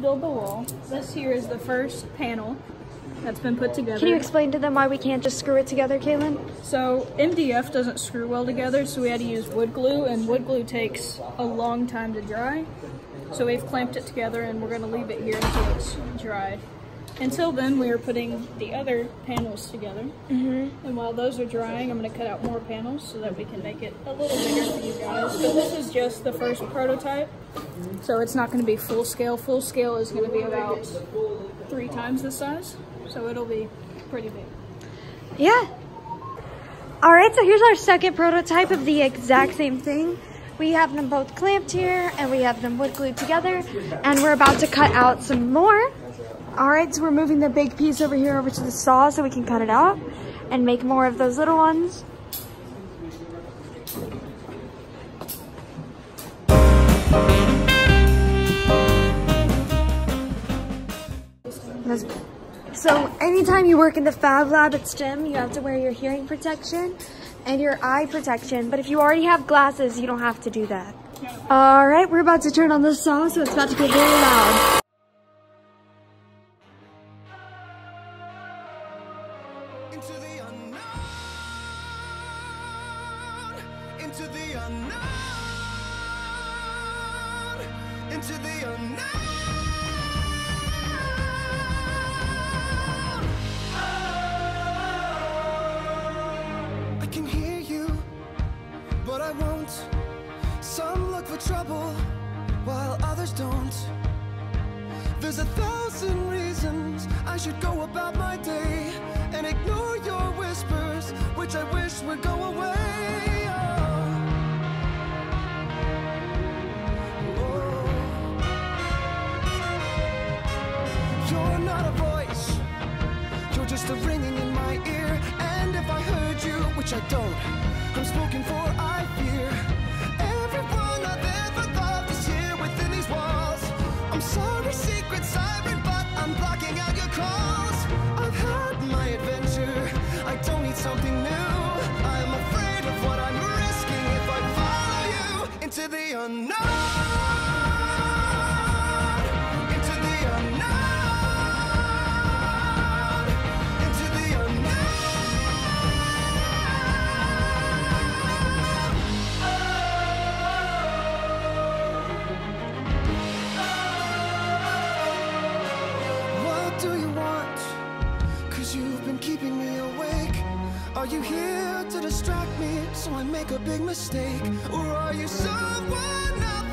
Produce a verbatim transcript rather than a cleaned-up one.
build the wall. This here is the first panel that's been put together. Can you explain to them why we can't just screw it together, Caitlin? So M D F doesn't screw well together, so we had to use wood glue, and wood glue takes a long time to dry. So we've clamped it together, and we're going to leave it here until it's dried. Until then, we are putting the other panels together. Mm-hmm. And while those are drying, I'm going to cut out more panels so that we can make it a little bigger for you guys. But this is just the first prototype, so it's not going to be full scale. Full scale is going to be about three times this size, so it'll be pretty big. Yeah. All right, so here's our second prototype of the exact same thing. We have them both clamped here, and we have them wood glued together, and we're about to cut out some more. All right, so we're moving the big piece over here over to the saw so we can cut it out and make more of those little ones. So anytime you work in the Fab Lab at STEM, you have to wear your hearing protection and your eye protection. But if you already have glasses, you don't have to do that. All right, we're about to turn on the saw, so it's about to get very loud. Into the unknown, into the unknown, into the unknown. I can hear you, but I won't. Some look for trouble, while others don't. There's a thousand reasons I should go about my day and ignore your whispers, which I wish would go away. Oh. Oh. You're not a voice, you're just a ringing in my ear. And if I heard you, which I don't, I'm spoken for, I fear. Everyone I've ever loved is here within these walls. I'm sorry, secret siren, but I'm blocking out your calls. I've had my adventure, I don't need something new. I'm afraid of what I'm risking if I follow you into the unknown. Into the unknown. Into the unknown. What do you want? 'Cause you've been keeping me awake. Are you here to distract me so I make a big mistake? Or are you someone else?